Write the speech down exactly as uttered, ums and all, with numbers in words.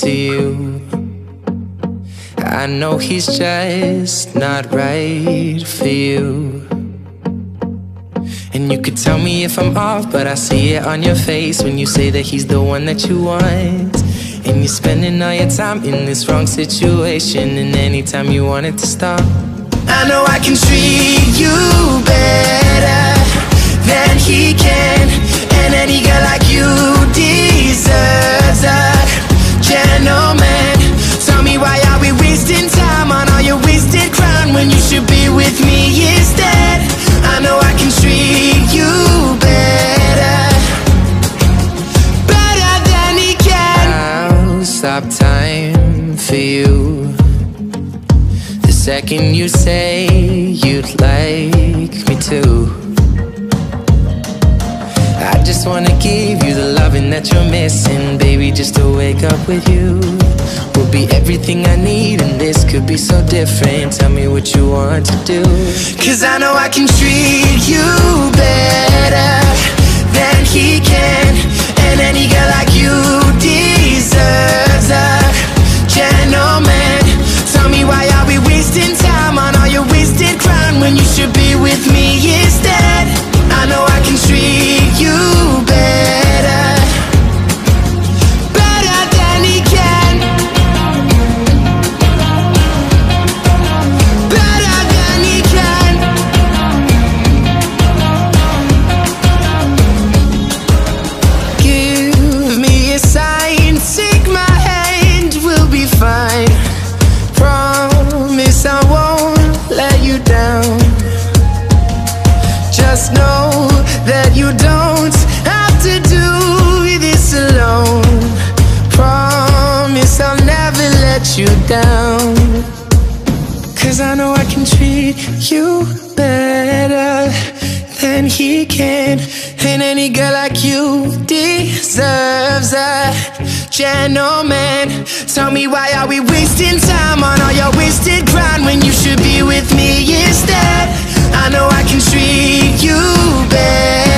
to you. I know he's just not right for you. And you could tell me if I'm off, but I see it on your face when you say that he's the one that you want. And you're spending all your time in this wrong situation, and anytime you want it to stop. I know I can treat you better than he can, and any girl like you deserves a gentleman. Tell me, why are we wasting time on all your wasted crown when you should be with me instead? I know I can treat you better, better than he can. I'll stop time for you the second you say you'd like me to. I just wanna give you the loving that you're missing, baby. Just to wake up with you will be everything I need, and this could be so different. Tell me what you want to do, 'cause I know I can treat you better than he can, and any girl like you deserves a gentleman. Tell me, why are we wasting time on all your wasted crown when you should be with me instead? I know I can treat you better, better than he can, better than he can. Give me a sign, take my hand, we'll be fine. Promise I won't let you down. Just know that you don't have to do this alone. Promise I'll never let you down, 'cause I know I can treat you better than he can, and any girl like you deserves a gentleman. Tell me, why are we wasting time on all your wasted crown when you should be with me instead? I know I can treat you better.